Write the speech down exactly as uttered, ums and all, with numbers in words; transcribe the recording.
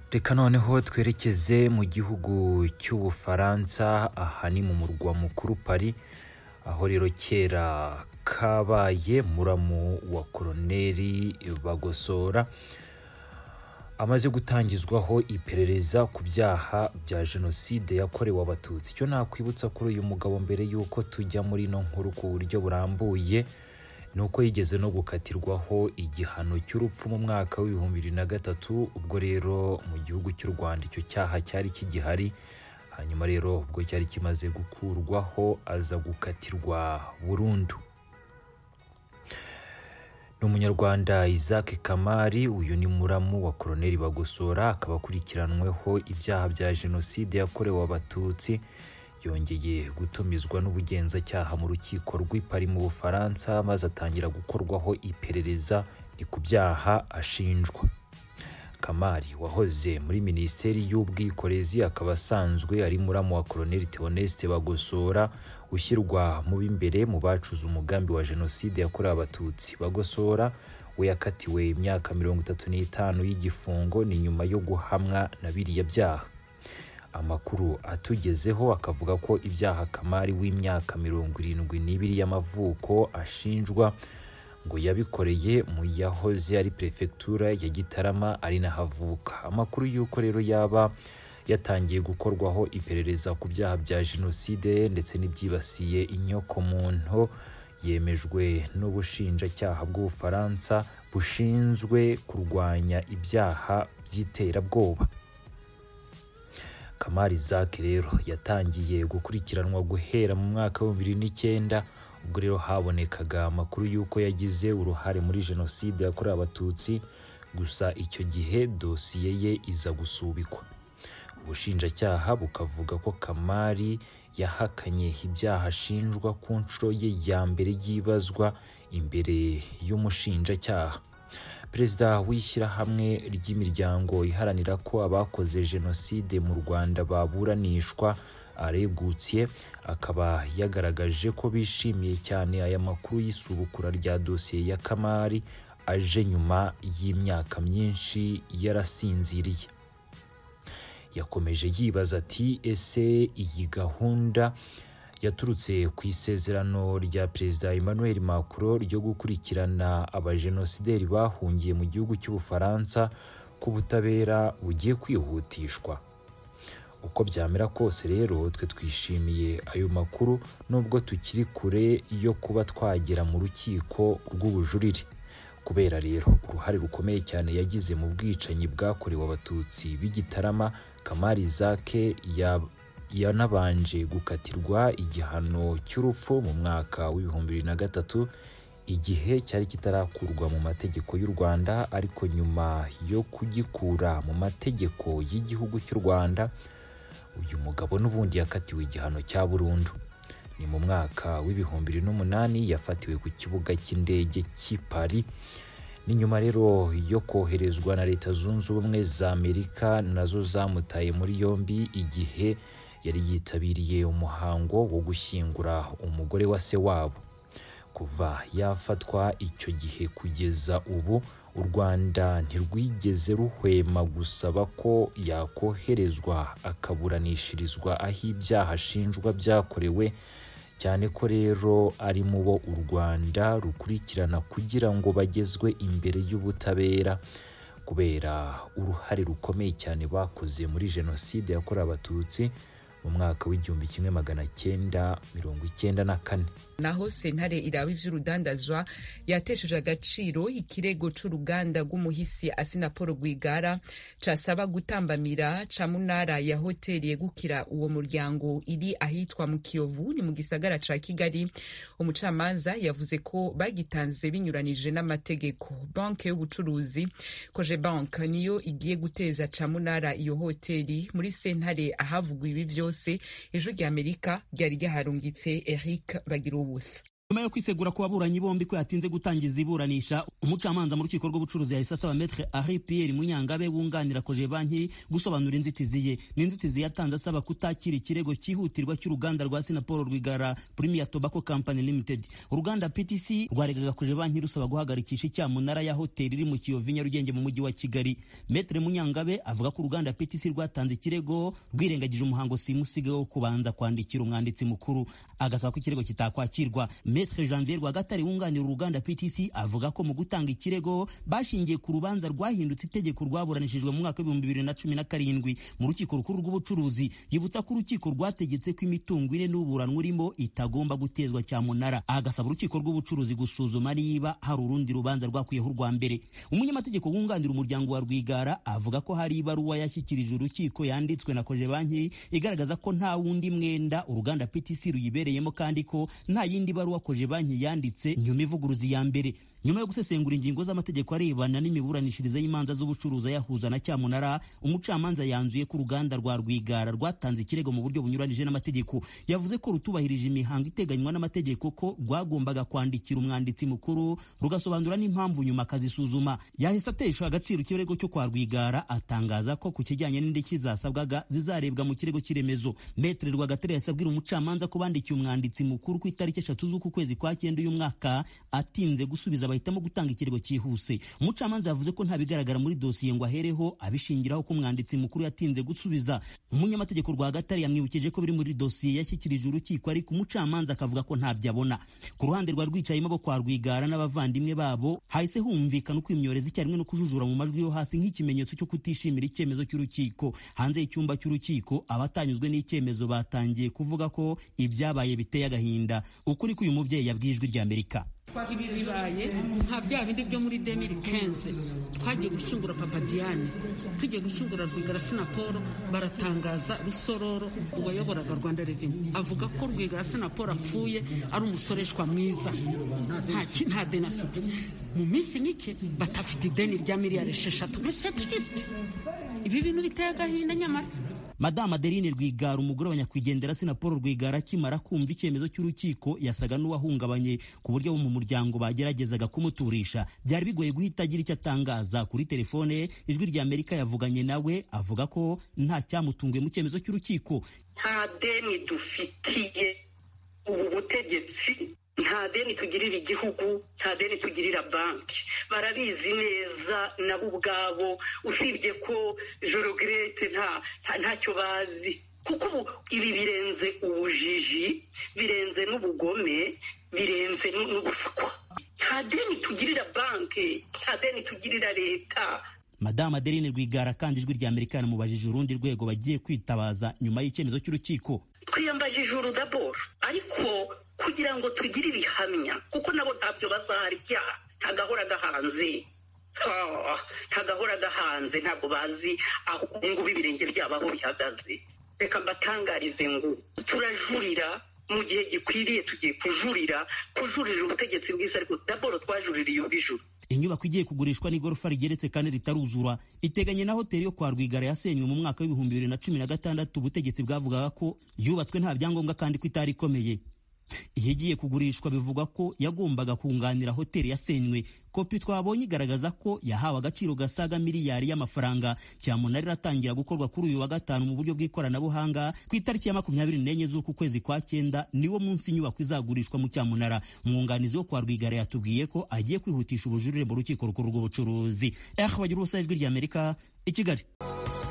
Reka noneho twerekeze mu gihugu cy'Ubufaransa, aha ni mu murwa mukuru Paris, aho rero kera kabaye muramu wa Koloneli Bagosora amaze gutangizwaho iperereza ku byaha bya jenoside yakorewe abatutsi. Icyo nakwibutsa kuri uyu mugabo mbere yuko tujya muri no nkuru ku buryo burambuye nuko yigeze no gukatirwaho igihano cy'urupfu mu mwaka w'ibihumbi bibiri na gatatu, ubwo rero mu gihugu cy'u Rwanda icyo cyaha cyari kigihari. Hanyuma rero ubwo cyari kimaze gukurwaho aza gukatirwa burundu. Umunyarwanda Isaac Kamari, uyu ni muramu wa Koloneli Bagosora, akaba akurikiranweho ibyaha bya jenoside yakorewe abatutsi. Yongeye gutumizwa n'ubugenzacyaha mu rukiko rw'i Paris mu Bufaransa, maze atangira gukorwaho iperereza ku byaha ashinjwa. Kamari wahoze muri Minisiteri y'Ubwikorezi, akaba asanzwe ari muramu wa Koloneli Theoneste Bagosora, ushyirwa mu b'imbere mu bacuze umugambi wa jenoside yakorewe abatutsi. Bagosora we yakatiwe imyaka mirongo itatu n'itanu y'igifungo ni nyuma yo guhamwa na biriya byaha. Amakuru atugezeho akavuga ko ibyaha Kamari w'imyaka mirongo irindwi n'ibiri y'amavuko ashinjwa ngo yabikoreye mu yahoze ari prefectura ya Gitarama ari nahavuka. Amakuru y'uko rero yaba yatangiye gukorwaho iperereza ku byaha bya jenoside ndetse n'ibyibasiye inyoko muntu yemejwe n'ubushinjacyaha bw'Ubufaransa bushinzwe kurwanya ibyaha by'iterabwoba. Kamari Isaac rero yatangiye gukurikiranwa guhera mu mwaka wa bibiri n'icyenda, ubwo rero habonekaga amakuru y'uko yagize uruhare muri jenoside yakorewe abatutsi, gusa icyo gihe dosiye ye iza gusubikwa. Ubushinjacyaha bukavuga ko Kamari yahakanye ibyaha ashinjwa ku nshuro ye ya mbere yibazwa imbere y'umushinjacyaha. Perezida w'ishyirahamwe ry'imiryango iharanira ko abakoze jenoside mu Rwanda baburanishwa aregutse, akaba yagaragaje ko bishimiye cyane aya makuru y'isubukura rya dosiye ya Kamari aje nyuma y'imyaka myinshi yarasinziriye. Yakomeje yibaza ati ese iyi gahunda yaturutse ku isezerano rya Perezida Emmanuel Macron ryo gukurikirana abajenosideri bahungiye mu gihugu cy'Ubufaransa ku butabera bugiye kwihutishwa. Uko byamera kose rero twe twishimiye ayo makuru, nubwo tukiri kure yo kuba twagera mu rukiko rw'ubujurire, kubera rero uruhare rukomeye cyane yagize mu bwicanyi bwakorewe abatutsi b'Igitarama. Kamari Isaac ya yanabanje gukatirwa igihano cy'urupfu mu mwaka w'ibihumbi bibiri na gatatu, igihe cyari kitarakurwa mu mategeko y'u Rwanda, ariko nyuma yo kugikura mu mategeko y'igihugu cy'u Rwanda, uyu mugabo n'ubundi yakatiwe igihano cya burundu. Ni mu mwaka w'ibihumbi bibiri n'umunani yafatiwe ku kibuga cy'indege cy'i Paris, ni nyuma rero yo koherezwa na Leta Zunze Ubumwe za Amerika, nazo zamutaye muri yombi igihe yari yitabiriye umuhango wo gushyingura umugore wa se wabo. Kuva yafatwa icyo gihe kugeza ubu, u Rwanda ntirwigeze ruhwema gusaba ko yakoherezwa akaburanishirizwa aho ibyaha ashinjwa byakorewe, cyane ko rero ari mu bo u Rwanda rukurikirana kugira ngo bagezwe imbere y'ubutabera kubera uruhare rukomeye cyane bakoze muri jenoside yakorewe abatutsi mu mwaka w'igihumbi kimwe magana cyenda mirongo icyenda na kane. Naho sentare iraba ivy'urudandazwa yatesheje agaciro ikirego c'uruganda rw'umuhisi Assinapol Rwigara casaba gutambamira camunara ya hoteli yegukira uwo muryango iri ahitwa mu Kiyovu ni mu gisagara ca Kigali. Umucamanza yavuze ko bagitanze binyuranije n'amategeko. Banke y'ubucuruzi Cogebank niyo igiye guteza camunara iyo hoteli muri sentare ahavugwa ibi vyose. Ijwi ry'Amerika ryari ryaharungitse Eric Bagirubusa. nyuma yo kwisegura ku baburanyi bombi ko yatinze gutangiza iburanisha, umucamanza mu rukiko rw'ubucuruzi yahise asaba Maître Henri Pierre Munyangabe wunganira Cogebanque gusobanura inzitizi ye. N'inzitizi yatanze asaba kutakira ikirego cyihutirwa cy'uruganda rwa Sinapol Rwigara Premier Tobacco Company Limited. Uruganda P T C rwaregaga Cogebanque rusaba guhagarikisha icyamunara ya hoteli iri mu Kiyovu Nyarugenge mu mujyi wa Kigali. Maître Munyangabe avuga ko uruganda P T C rwatanze ikirego rwirengagije umuhango simusiga wo kubanza kwandikira umwanditsi mukuru, agasaba ko ikirego kitakwakirwa. Maître Janvier Rwagatare wunganira uruganda P T C avuga ko mu gutanga ikirego bashingiye ku rubanza rwahindutse itegeko rwaburanishijwe mu mwaka w'ibihumbi bibiri na cumi na karindwi mu rukiko rukuru rw'ubucuruzi. Yibutsa ko urukiko rwategetse ko imitungo ine n'uburanwa urimo itagomba gutezwa cyamunara, agasaba urukiko rw'ubucuruzi gusuzuma niba hari urundi rubanza rwakwiyeho urwa mbere. Umunyamategeko wunganira umuryango wa Rwigara avuga ko hari ibaruwa yashyikirije urukiko yanditswe na Cogebanque igaragaza ko nta wundi mwenda uruganda P T C ruyibereyemo kandi ko nta yindi baruwa Cogebanque yanditse nyuma ivuguruzi ya mbere. Nyuma yo gusesengura ingingo z'amategeko arebana n'imiburanishirize y'imanza z'ubucuruzi yahuza na cyamunara, umucamanza yanzuye ko uruganda rwa Rwigara rwatanze ikirego mu buryo bunyuranije n'amategeko. Yavuze ko rutubahirije imihango iteganywa n'amategeko, ko rwagombaga kwandikira umwanditsi mukuru rugasobanura n'impamvu nyuma akazisuzuma. Yahise atesha agaciro ikirego cyo kwa Rwigara, atangaza ko ku kijyanye n'indishyi zasabwaga zizarebwa mu kirego cy'iremezo. Maître Rwagatare yasabwira umucamanza ko bandikiye umwanditsi mukuru ku itariki eshatu z'uku kwezi kwa cyenda uyu mwaka atinze gusubiza bahitamo gutanga ikirego cyihuse. Umucamanza yavuze ko nta bigaragara muri dosiye ngo ahereho abishingiraho ko umwanditsi mukuru yatinze gusubiza. Umunyamategeko Rwagatare yamwibukije ko biri muri dosiye yashyikirije urukiko, ariko umucamanza akavuga ko ntabyo abona. Ku ruhande rwa rwicayemo bo kwa Rwigara n'abavandimwe babo hahise humvikana ukwimyoreza icyarimwe no kujujura mu majwi yo hasi nk'ikimenyetso cyo kutishimira icyemezo cy'urukiko. Hanze y'icyumba cy'urukiko abatanyuzwe n'icyemezo batangiye kuvuga ko ibyabaye biteye agahinda. Ukuri ko uyu mubyeyi yabwijwe ry'Amerika. Ibi bibaye nka bya bindi byo muri deux mille quinze twagiye gushingura Papa Diane, tugiye gushingura Rwigara Sinapol, baratangaza Rusororo uwayoboraga Rwanda Revenue avuga ko Rwigara Sinapol apfuye ari umusoreshwa mwiza, nta nta deni afite. Mu minsi mike batafite ideni rya miliyari esheshatu. C'est triste. Ibi bintu biteye agahinda nyamara. Madame Adeline Rwigara, umugore wa nyakwigendera Sinapol Rwigara, akimara kumva icyemezo cy'urukiko yasaga n'uwahungabanye ku buryo bo mu muryango bageragezaga kumuturisha. Byari bigoye guhita agira icyo atangaza. Kuri telefone Ijwi ry'Amerika yavuganye nawe avuga ko nta cyamutunguye mu cyemezo cy'urukiko. Nta deni dufitiye ubu butegetsi, nta deni tugirira igihugu, nta deni tugirira banki. Barabizi neza nabo ubwabo, usibye ko Jorogrete nta ntacyo bazi, kuko ubu ibi birenze ubujiji, birenze n'ubugome, birenze n'ubuswa. Nta deni tugirira banki, nta deni tugirira leta. Madame Adeline Rwigara kandi Ijwi ry'Amerika namubajije urundi rwego bagiye kwitabaza nyuma y'icyemezo cy'urukiko. Twiyambaje ijuru d'abord, ariko kugira ngo tugire ibihamya, kuko nabo ntabyo bazahari byaha, ntagahora gahanze ntagahora gahanze ntabwo bazi aho ngo ibirenge byabo aho bihagaze. Reka mbatangarize ngo turajurira mu gihe gikwiriye, tugiye kujurira kujurira ubutegetsi bwiza, ariko d'abord twajuririye ubw'ijuru. Inyubako igiye kugurishwa n'igorofa rigeretse kandi ritaruzura iteganye na hoteli yo kwa Rwigara yasenywe mu mwaka w'ibihumbi bibiri na cumi na gatandatu. Ubutegetsi bwavugaga ko yubatswe nta byangombwa kandi ko itari ikomeye. Igiye kugurishwa bivugwa ko yagombaga kunganira hoteli yasenywe. Kopi twabonye igaragaza ko yahawe agaciro gasaga miliyari y'amafaranga. Cyamunara iratangira gukorwa kuri uyu wa gatanu mu buryo bw'ikoranabuhanga ku itariki ya makumyabiri n'enye z'uku kwezi kwa cyenda, niwo munsi inyubako izagurishwa mu cyamunara. Umwunganizi wo kwa Rwigara yatubwiye ko agiye kwihutisha ubujurire mu rukiko rukuru rw'ubucuruzi. Eh bagira ubusa Ijwi ry'Amerika i Kigali.